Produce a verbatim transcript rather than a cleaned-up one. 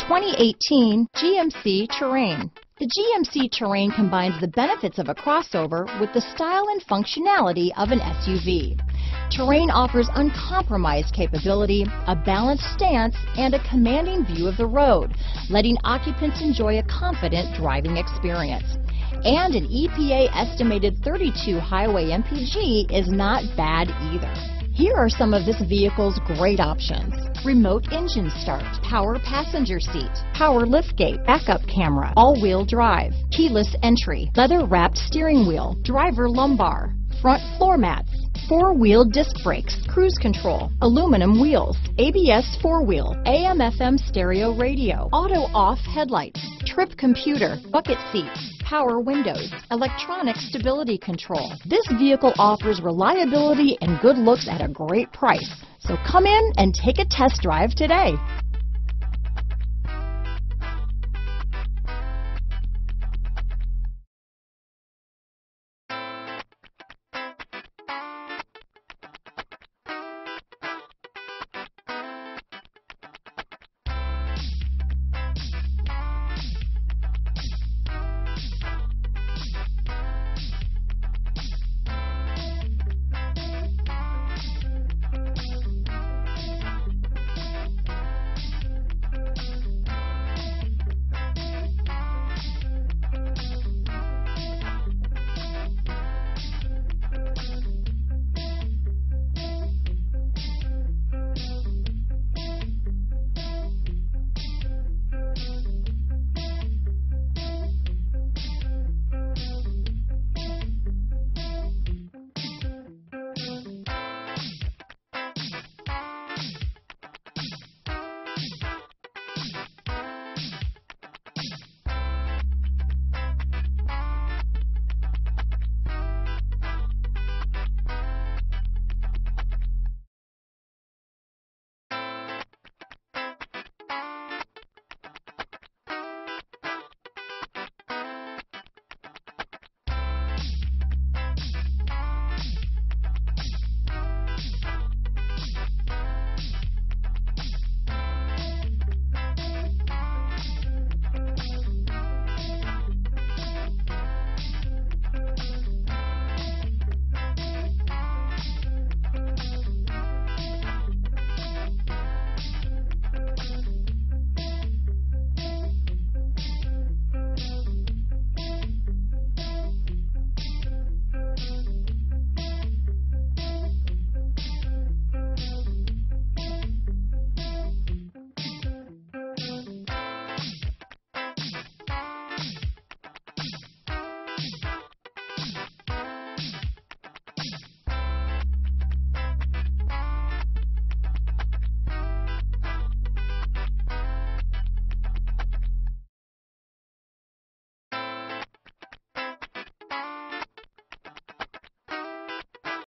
twenty eighteen G M C Terrain. The G M C Terrain combines the benefits of a crossover with the style and functionality of an S U V. Terrain offers uncompromised capability, a balanced stance, and a commanding view of the road, letting occupants enjoy a confident driving experience. And an E P A estimated thirty-two highway M P G is not bad either. Here are some of this vehicle's great options: remote engine start, power passenger seat, power liftgate, backup camera, all-wheel drive, keyless entry, leather-wrapped steering wheel, driver lumbar, front floor mats, four-wheel disc brakes, cruise control, aluminum wheels, A B S four-wheel, A M F M stereo radio, auto-off headlights, trip computer, bucket seats, power windows, electronic stability control. This vehicle offers reliability and good looks at a great price. So come in and take a test drive today.